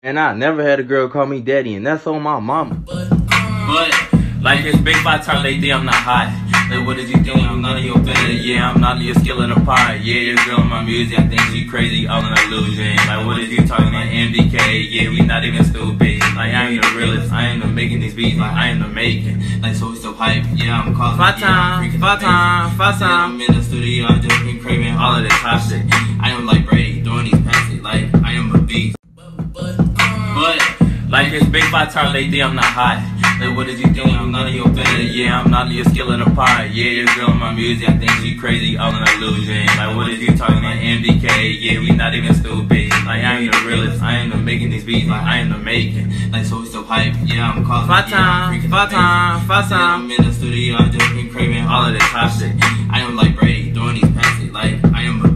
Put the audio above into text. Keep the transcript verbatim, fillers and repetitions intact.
And I never had a girl call me daddy, and that's on my mama. But, but like it's big by turn lately, I'm not hot. Like, what did you think? I'm none of your better. Yeah, I'm not of your skill in the pot. Yeah, your girl in my music, I think she crazy, all an illusion. Like, what is you talking about? M B K, yeah, we not even stupid. Like, I ain't the realest, I ain't the making these beats, like, I ain't the making. Like, so we still hype, yeah, I'm calling. Five yeah, time, five time, five time. I'm in the studio, I just been craving all of this hot shit. I am like Brady, doing these passes, like, I am a beast. But, but, like it's big by turn lately, I'm not hot. Like, what did you think? I'm none of your better. Yeah, I'm not of your skill in the pot. Yeah, your girl in my music, I think she crazy, all an illusion. Like, what is you talking about? M B K, yeah, we not even stupid. Like, I ain't the realest, I ain't the making these beats, like, I ain't the making. Like, so we still hype, yeah, I'm calling. Five yeah, time, five time, five time. I'm in the studio, I just been craving all of this hot shit. I am like Brady, doing these passes, like, I am a